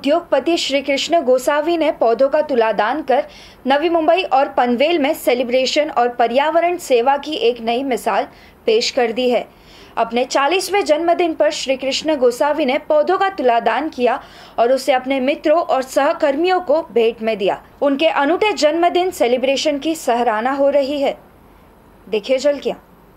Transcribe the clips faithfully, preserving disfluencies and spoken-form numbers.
उद्योगपति श्री कृष्ण गोसावी ने पौधों का तुलादान कर नवी मुंबई और पनवेल में सेलिब्रेशन और पर्यावरण सेवा की एक नई मिसाल पेश कर दी है। अपने चालीसवें जन्मदिन पर श्री कृष्ण गोसावी ने पौधों का तुलादान किया और उसे अपने मित्रों और सहकर्मियों को भेंट में दिया। उनके अनूठे जन्मदिन सेलिब्रेशन की सराहना हो रही है। देखिए झलकियां।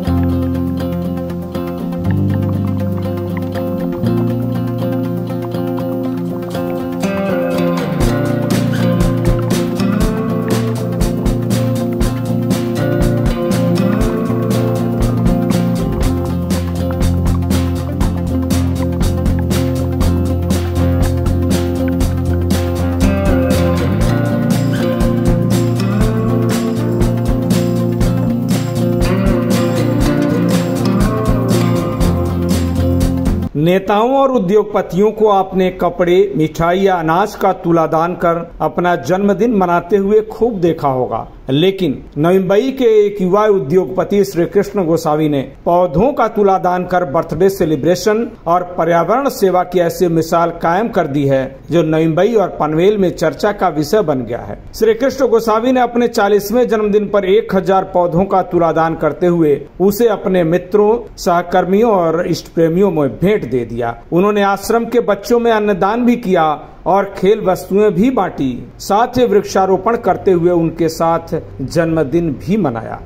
नेताओं और उद्योगपतियों को अपने कपड़े, मिठाई या अनाज का तुलादान कर अपना जन्मदिन मनाते हुए खूब देखा होगा, लेकिन नवी मुंबई के एक युवा उद्योगपति श्री कृष्ण गोसावी ने पौधों का तुलादान कर बर्थडे सेलिब्रेशन और पर्यावरण सेवा की ऐसी मिसाल कायम कर दी है जो नवी मुंबई और पनवेल में चर्चा का विषय बन गया है। श्री कृष्ण गोसावी ने अपने चालीसवें जन्मदिन पर एक हजार पौधों का तुलादान करते हुए उसे अपने मित्रों, सहकर्मियों और इष्ट प्रेमियों में भेंट दे दिया। उन्होंने आश्रम के बच्चों में अन्नदान भी किया और खेल वस्तुएं भी बांटी। साथ ही वृक्षारोपण करते हुए उनके साथ जन्मदिन भी मनाया।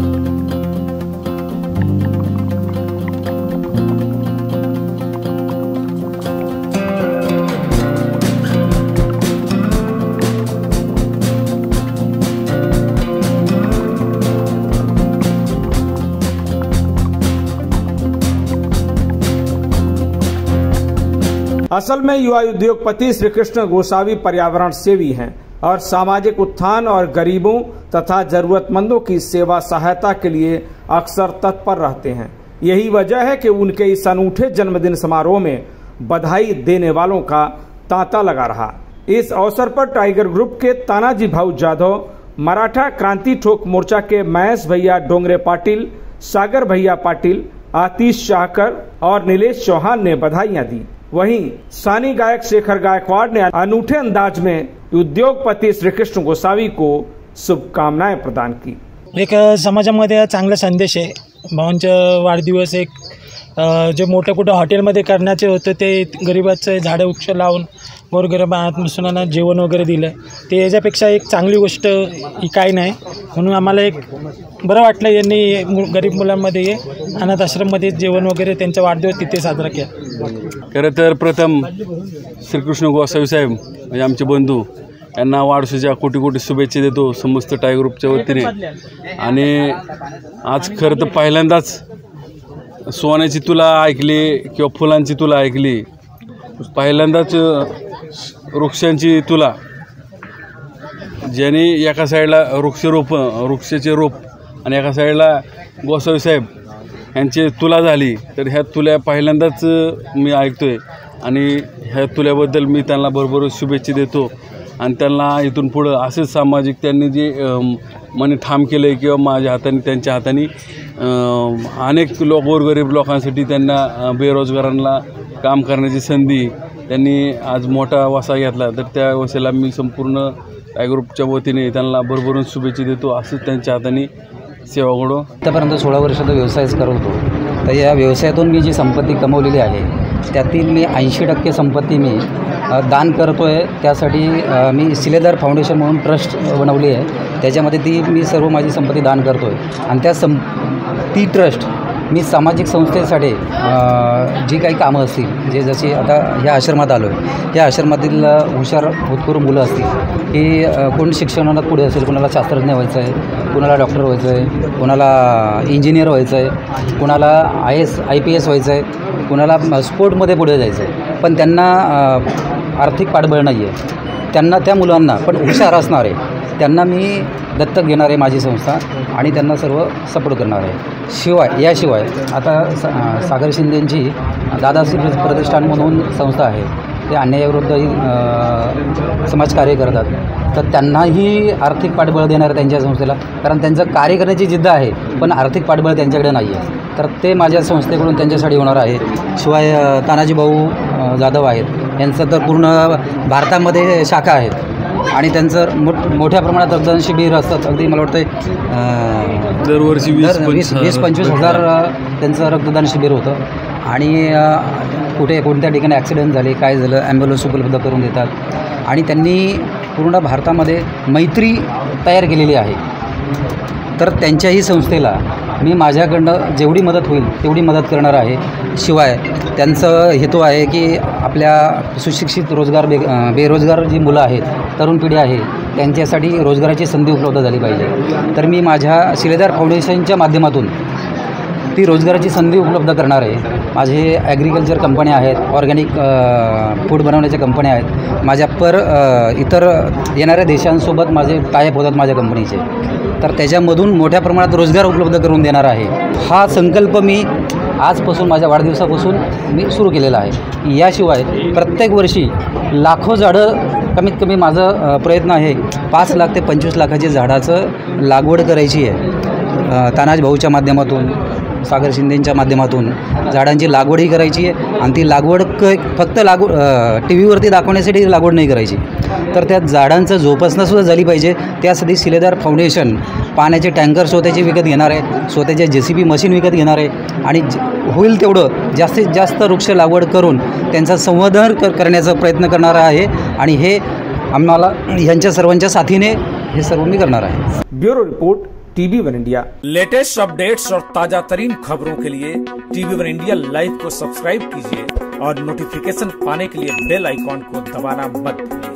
असल में युवा उद्योगपति श्री कृष्ण गोसावी पर्यावरण सेवी हैं और सामाजिक उत्थान और गरीबों तथा जरूरतमंदों की सेवा सहायता के लिए अक्सर तत्पर रहते हैं। यही वजह है कि उनके इस अनूठे जन्मदिन समारोह में बधाई देने वालों का तांता लगा रहा। इस अवसर पर टाइगर ग्रुप के तानाजी भाऊ जाधव, मराठा क्रांति ठोक मोर्चा के महेश भैया डोंगरे पाटिल, सागर भैया पाटिल, आतिश शाहकर और नीलेश चौहान ने बधाइयां दी। वहीं सानी गायक शेखर गायकवाड़ ने अनूठे अंदाज में उद्योगपती श्री कृष्ण गोसावी को शुभकामनाएं प्रदान की। एक समाजामध्ये चांगला संदेश आहे। भावांचा वाढदिवस एक जे मोठे कुठे हॉटेलमध्ये करण्याचे होते ते गरिबाचे झाडे वृक्ष लावून गोरगरीब मुलांना जेवण वगैरे दिलं, ते याच्यापेक्षा एक चांगली गोष्ट ही काही नाही। म्हणून आम्हाला एक बरं वाटलं यांनी गरीब मुलांमध्ये अनाथ आश्रममध्ये जेवण वगैरे त्यांचा वाढदिवस तिथे साजरा केला। खरं तर प्रथम श्रीकृष्ण गोसावी साहेब म्हणजे आमचे बंधू यांना वाढदिवसाच्या कोटी कोटी शुभेच्छा देतो समस्त टायगर ग्रुपच्या वतीने। आणि आज खरं तर पहिल्यांदाच सोन्याची तुला ऐकली किंवा फुलांची तुला ऐकली, पहिल्यांदाच वृक्षांची तुला, ज्यांनी एका साईडला वृक्षरोप वृक्षाचे रोप आणि एका साईडला गोसावी साहेब यांची तुला झाली, तर ह्या तुल्या पहिल्यांदाच मी ऐकतोय आणि ह्या तुल्याबद्दल मी त्यांना भरभरून शुभेच्छा देतो। आणि त्यांना इथून पुढं असेच सामाजिक त्यांनी जे मनी ठाम केले किंवा माझ्या हाताने त्यांच्या हाताने अनेक लोक गोरगरीब लोकांसाठी त्यांना बेरोजगारांना काम करण्याची संधी त्यांनी आज मोठा वसा घेतला, तर त्या वसाला मी संपूर्ण टायगर ग्रुपच्या वतीने त्यांना भरभरून शुभेच्छा देतो। असंच त्यांच्या हाताने सेवा घडो। आतापर्यंत सोळा वर्षाचा व्यवसायच करत होतो, तर या व्यवसायातून मी जी संपत्ती कमवलेली आहे त्यातील मी ऐंशी टक्के संपत्ती मी दान करतो आहे। त्यासाठी मी शिलेदार फाउंडेशन म्हणून ट्रस्ट बनवली आहे, त्याच्यामध्ये ती मी सर्व माझी संपत्ती दान करतो आहे। आणि त्या सं ती ट्रस्ट मी सामाजिक संस्थेसाठी जी काही कामं असतील, जे जशी आता ह्या आश्रमात आलो आहे, या आश्रमातील हुशार भूतपूर्व मुलं असतील की कोण शिक्षणात पुढे असेल, कोणाला शास्त्रज्ञ व्हायचं आहे, कोणाला डॉक्टर व्हायचं आहे, कोणाला इंजिनियर व्हायचं आहे, कोणाला I S I P S व्हायचं आहे, कोणाला स्पोर्टमध्ये पुढे जायचं आहे, पण त्यांना आर्थिक पाठबळ नाही आहे, त्यांना त्या मुलांना पण हुशार असणार आहे त्यांना मी दत्तक घेणार आहे माझी संस्था आणि त्यांना सर्व सपोर्ट करणार आहे। शिवाय याशिवाय आता सा सागर शिंदेंची दादाश्री प्रतिष्ठान म्हणून संस्था आहे, ते अन्यायाविरुद्ध समाजकार्य करतात, तर त्यांनाही आर्थिक पाठबळ देणार आहे त्यांच्या संस्थेला, कारण त्यांचं कार्य करण्याची जिद्द आहे पण आर्थिक पाठबळ त्यांच्याकडे नाही आहे, तर ते माझ्या संस्थेकडून त्यांच्यासाठी होणार आहे। शिवाय तानाजी भाऊ जाधव आहेत, यांचं तर पूर्ण भारतामध्ये शाखा आहेत आणि त्यांचं मोठ मोठ्या प्रमाणात रक्तदान शिबिर असतात. अगदी मला वाटतं दरवर्षी वीस वीस वीस पंचवीस हजार त्यांचं रक्तदान शिबिर होतं. आणि कुठे कोणत्या ठिकाणी ॲक्सिडेंट झाले, काय झालं, ॲम्ब्युलन्स उपलब्ध करून देतात. आणि त्यांनी पूर्ण भारतामध्ये मैत्री तयार केलेली आहे. तर त्यांच्याही संस्थेला मी माझ्याकडनं जेवढी मदत होईल तेवढी मदत करणार आहे. शिवाय त्यांचं हेतू आहे की आपल्या सुशिक्षित रोजगार बे बेरोजगार जी मुलं आहेत, तरुण पिढी आहे, त्यांच्यासाठी रोजगाराची संधी उपलब्ध झाली पाहिजे. तर मी माझ्या शिलेदार फाउंडेशनच्या माध्यमातून ती रोजगाराची संधी उपलब्ध करणार आहे. माझे ॲग्रिकल्चर कंपन्या आहेत, ऑर्गॅनिक फूड बनवण्याच्या कंपन्या आहेत. माझ्या पर इतर येणाऱ्या देशांसोबत माझे टायअप होतात माझ्या कंपनीचे. तर त्याच्यामधून मोठ्या प्रमाणात रोजगार उपलब्ध करून देणार आहे. हा संकल्प मी आजपासून माझ्या वाढदिवसापासून मी सुरू केलेला आहे. याशिवाय प्रत्येक वर्षी लाखो झाडं, कमीत कमी माझं प्रयत्न आहे पाच लाख ते पंचवीस लाखाची झाडाचं लागवड करायची आहे. तानाजी भाऊच्या माध्यमातून, सागर शिंदेंच्या माध्यमातून झाडांची लागवडही करायची आहे. आणि ती लागवड क फक्त लागवड टी व्हीवरती दाखवण्यासाठी लागवड नाही करायची, तर त्या झाडांचं जोपासनासुद्धा झाली पाहिजे. त्यासाठी शिलेदार फाउंडेशन पाण्याचे टँकर स्वतःचे विकत घेणार आहे, स्वतःचे जे सी बी मशीन विकत घेणार आहे. आणि होईल तेवढं जास्तीत जास्त वृक्ष लागवड करून त्यांचा संवर्धन कर करण्याचा प्रयत्न करणार आहे. आणि हे आम्हाला ह्यांच्या सर्वांच्या साथीने हे सर्व मी करणार आहे. Bureau report, TV one India. Latest updates और ताजा तरीन खबरों के लिए टीवी वन इंडिया लाइव को सब्सक्राइब कीजिए और नोटिफिकेशन पाने के लिए बेल आइकॉन को दबाना मत भूलिए।